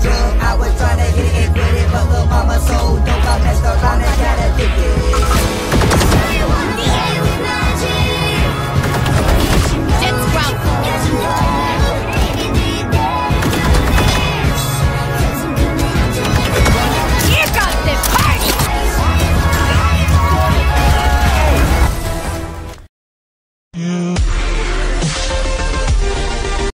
drug. I was trying to hit it and quit it, but little mama